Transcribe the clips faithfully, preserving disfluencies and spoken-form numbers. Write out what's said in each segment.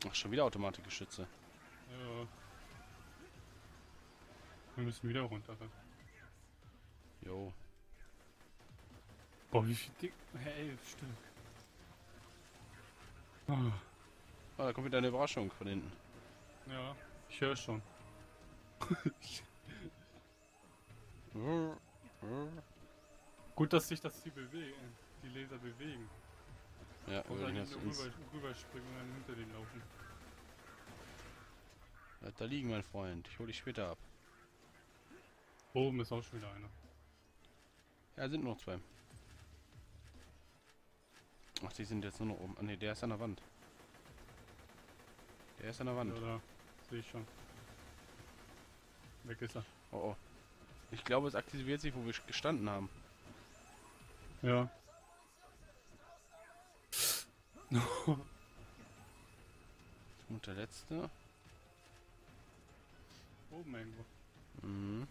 Ach, schon wieder Automatikgeschütze. Ja. Wir müssen wieder runter. Jo. Boah, wie viel Dick? Hä, elf Stück. Ah, Oh, da kommt wieder eine Überraschung von hinten. ja, ich höre schon. Gut, dass sich das die bewegen, die Laser bewegen. Ja, wir Oder werden die jetzt nur ins... rüber, rüberspringen und dann hinter denen laufen. Bleib da liegen, mein Freund. Ich hole dich später ab. Oben ist auch schon wieder einer. Ja, sind nur noch zwei. Ach, die sind jetzt nur noch oben. Ah, ne, der ist an der Wand. Der ist an der Wand. Ja, da sehe ich schon. Weg ist er. Oh, oh. Ich glaube, es aktiviert sich, wo wir gestanden haben. Ja. Und der letzte. Oben irgendwo. Mhm.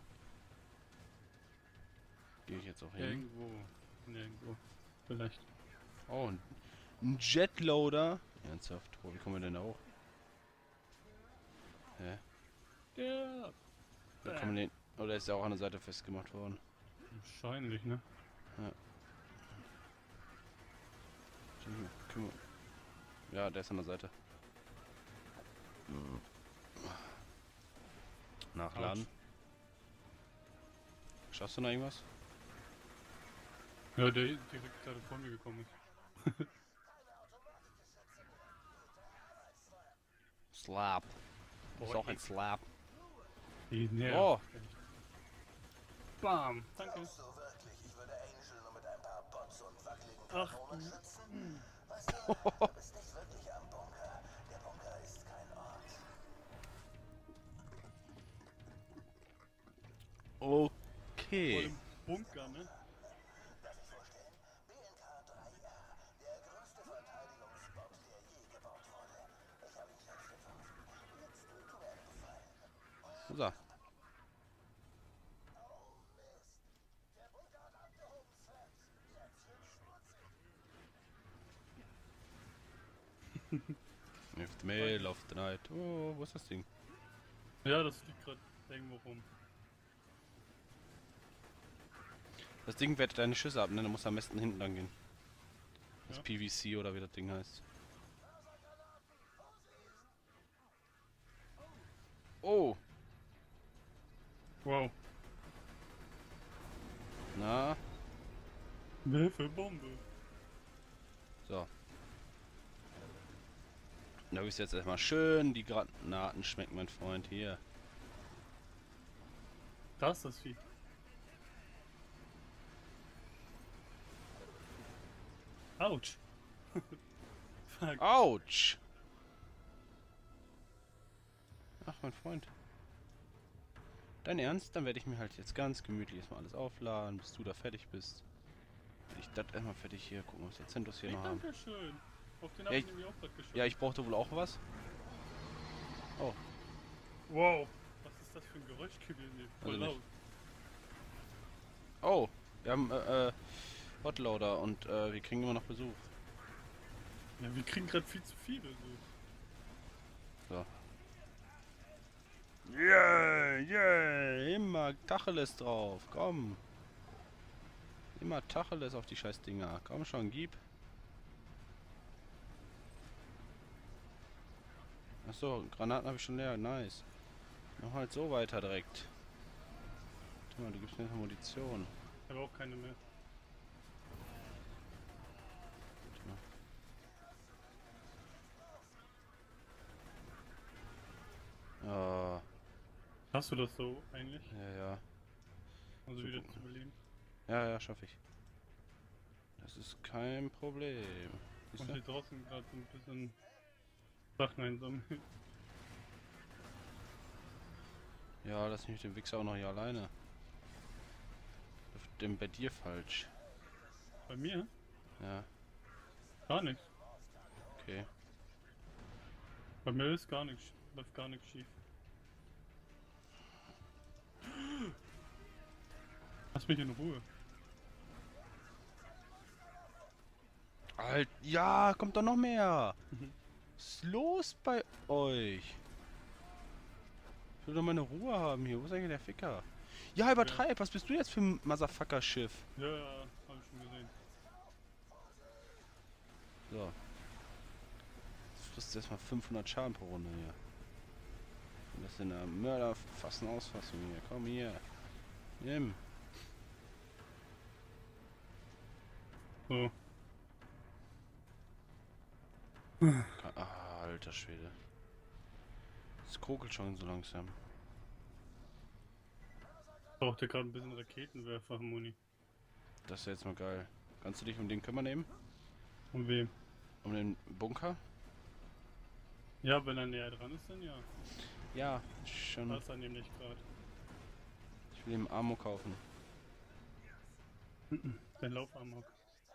Gehe ich jetzt auch hin. Irgendwo. Nirgendwo. Vielleicht. Oh, ein, ein Jetloader. Ernsthaft? Oh, wie kommen wir denn da hoch? Hä? Ja. Da kommen wir den... Oh, der ist ja auch an der Seite festgemacht worden. Wahrscheinlich, ne? Ja. Ja, der ist an der Seite. Nachladen. Autsch. Schaffst du noch irgendwas? Ja, der direkt gerade vor mir gekommen ist. Slap. Das ist Boah, auch ein Slap. Die nervt. Oh! Bam! Danke. Glaubst du wirklich, ich würde Angel nur mit ein paar Bots und wackeligen Ach, Kanonen du. schützen? Weißt du, du bist nicht wirklich am Bunker. Der Bunker ist kein Ort. Vor Okay. dem Bunker, ne? Darf ich vorstellen? B N K drei R, der größte Verteidigungsbot, der je gebaut wurde. Ich habe ihn selbst entworfen. Jetzt tut mir einen Gefallen. Wo ist er? Oh Mist! Der Bunker hat abgehoben, Seth. Jetzt wird's schmutzig. With the mail of the night. Oh, wo ist das Ding? Ja, das liegt gerade irgendwo rum. Das Ding wertet deine Schüsse ab, ne? Da muss am besten hinten lang gehen. Das Ja. P V C oder wie das Ding heißt. Oh! Wow. Na? Ne, für Bombe. So. Da bist jetzt erstmal schön die Granaten schmecken, mein Freund. Hier. Das ist das Vieh. Autsch. Fuck. Autsch! Ach, mein Freund. Dein Ernst? Dann werde ich mir halt jetzt ganz gemütlich erstmal alles aufladen, bis du da fertig bist. Will ich das erstmal fertig hier gucken, was die Zentos hier Hey, noch haben. danke schön. Auf den Ja, hab ich ich- nämlich auch gerade geschossen. Ja, ich brauchte wohl auch was. Oh, Wow. Was ist das für ein Geräusch gewesen? Voll Also nicht. laut. oh, wir haben äh, äh, Hotloader und äh, wir kriegen immer noch Besuch. Ja, wir kriegen gerade viel zu viele. So. So. Yeah, yeah, immer Tacheles drauf, komm. Immer Tacheles auf die scheiß Dinger. Komm schon, gib. Achso, Granaten habe ich schon leer, nice. Mach halt so weiter direkt. Guck mal, du gibst mir jetzt Munition. Ich habe auch keine mehr. Ah, Hast du das so eigentlich? ja, ja. Also So wieder gucken. zu überleben? Ja, ja, schaffe ich. Das ist kein Problem. Siehst Und du? hier draußen gerade so ein bisschen Sachen einsammeln. Ja, lass mich mit dem Wichser auch noch hier alleine. Läuft denn bei dir falsch? Bei mir? Ja, Gar nichts. okay. Bei mir ist gar nichts. Läuft gar nichts schief. Lass mich in Ruhe. Alt, ja, kommt doch noch mehr. Was ist los bei euch? Ich will doch meine Ruhe haben hier. Wo ist eigentlich der Ficker? Ja, übertreib. Was bist du jetzt für ein Motherfucker-Schiff? Ja, ja, hab ich schon gesehen. So. Jetzt frisst erstmal fünfhundert Schaden pro Runde hier. Und das ist in einer Mörderfassen Ausfassung hier. Komm hier. Nimm. So. Ka- Ah, alter Schwede. Es kokelt schon so langsam. Braucht ihr gerade ein bisschen Raketenwerfer, Moni. Das ist jetzt mal geil. Kannst du dich um den kümmern nehmen? Und wem? Um den Bunker? Ja, wenn er näher dran ist, dann ja. Ja, schon. Das ist er nämlich gerade. Ich will ihm Ammo kaufen. Den Laufamok.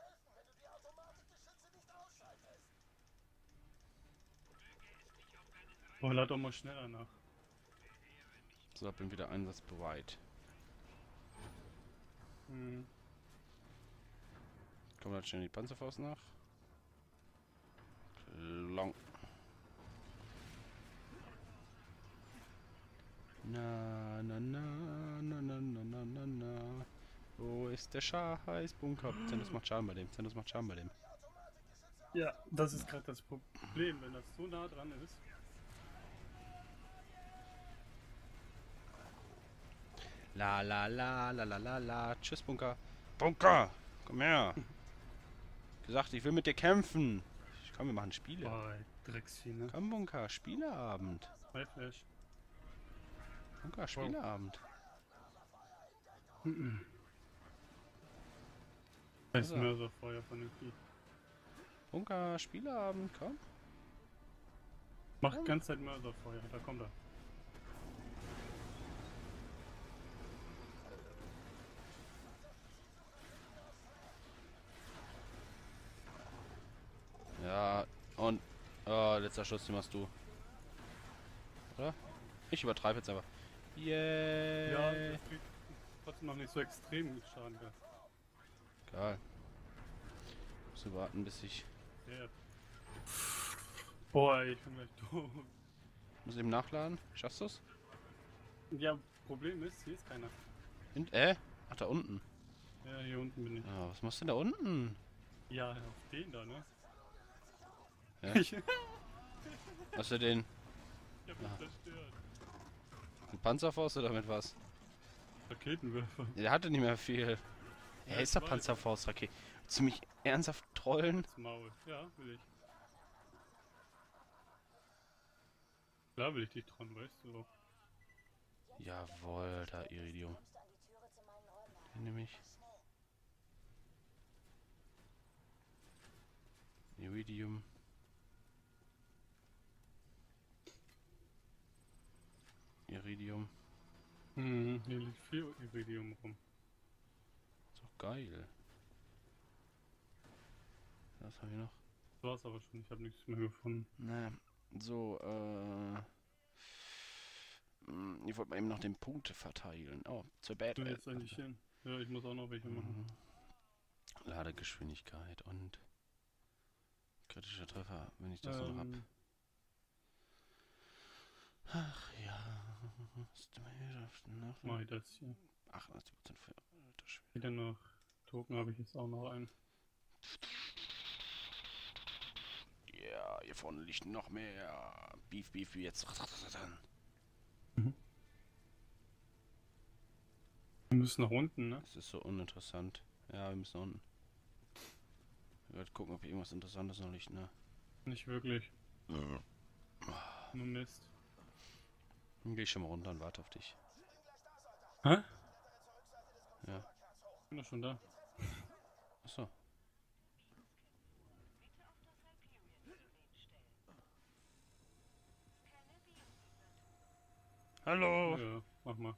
Oh, lad doch mal schneller nach. So, bin wieder einsatzbereit. Hm. Kommt halt schnell die Panzerfaust nach. Long. Na, na, na, na, na, na, na, na, na. Wo ist der Scheißbunker? Zendus macht Schaden bei dem. Zendus macht Schaden bei dem. Ja, das ist gerade das Problem, wenn das so nah dran ist. La la la la la la la. Tschüss, Bunker. Bunker! Komm her! Gesagt, ich will mit dir kämpfen. Komm, wir machen Spiele. Boah, Drecksvieh, ne? Komm, Bunker, Spieleabend. Hi, Flash. Bunker, Spieleabend. Mhm. Da ist Also. Mörserfeuer von dem Vieh. Bunker, Spieleabend, komm. Macht die ganze Zeit Mörserfeuer, da kommt er. Ja, und... Oh, letzter Schuss, den machst du. Oder? Ich übertreibe jetzt aber. Yay! Ja, das kriegt trotzdem noch nicht so extrem mit Schaden gehabt. Geil. Muss nur warten, bis ich... Yeah. Boah, ey, ich bin gleich doof. Muss eben nachladen. Schaffst du's? Ja, Problem ist, hier ist keiner. In, äh? Ach, da unten. Ja, hier unten bin ich. Ah, was machst du denn da unten? Ja, auf den da, ne? Ja? Ich, Hast du den ich hab mich Ah. zerstört. mit Panzerfaust oder mit was? Raketenwerfer. Der hatte nicht mehr viel. Ja, Er ist der ich weiß. Panzerfaust-Rakete. Ziemlich ernsthaft trollen. Das Maul. Ja, will ich. Klar will ich dich dran, weißt du doch. Jawohl, da Iridium. Den nehme ich. Iridium. Iridium. Mhm, hier liegt viel Iridium rum. Ist doch geil. Was haben wir noch? Das war's aber schon, ich habe nichts mehr gefunden. Naja, so, äh... mm, Ich wollte mal eben noch den Punkte verteilen. Oh, zur Bad. Ich will jetzt eigentlich hin. Ja, ich muss auch noch welche machen. Mhm. Ladegeschwindigkeit und kritischer Treffer, wenn ich das noch hab. Ähm, Ach ja. mach ich das hier. achtundachtzig Prozent für alter Schwede. Wieder noch Token habe ich jetzt auch noch einen. Ja, hier vorne liegt noch mehr. Beef, Beef, jetzt. Wir müssen nach unten, ne? Das ist so uninteressant. Ja, wir müssen nach unten. Ich werde gucken, ob hier irgendwas Interessantes noch liegt, ne? Nicht wirklich. Nur Mist. Dann geh ich schon mal runter und warte auf dich. Hä? Ja. Ich bin doch schon da. Achso. Hallo! Ja, mach mal.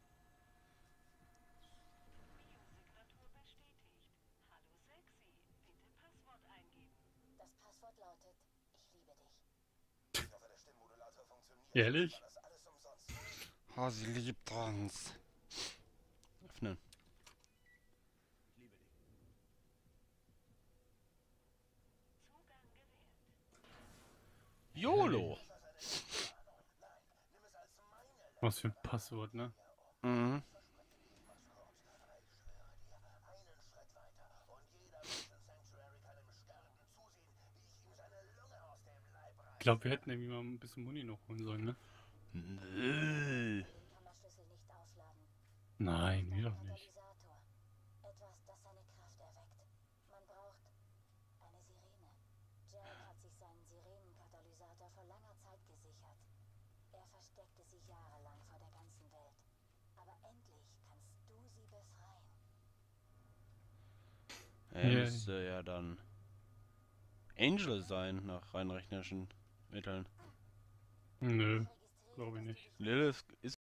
Das Passwort lautet, ich liebe dich. Ich hoffe, der Stimmmodulator funktioniert. Ehrlich? War das alles umsonst? Oh, sie liebt uns. Öffnen. YOLO! Was für ein Passwort, ne? Mhm. Ich glaube, wir hätten irgendwie mal ein bisschen Muni noch holen sollen, ne? Nö. Den Kammerschlüssel nicht aufladen. Nein, Ein wir doch nicht. Katalysator. Etwas, das seine Kraft erweckt. Man braucht eine Sirene. Jared hat sich seinen Sirenenkatalysator vor langer Zeit gesichert. Er versteckte sie jahrelang vor der ganzen Welt. Aber endlich kannst du sie befreien. Er Ja. müsste ja dann Angel sein, nach rein rechnerischen Mitteln. Nö, glaube ich nicht. Lilith ist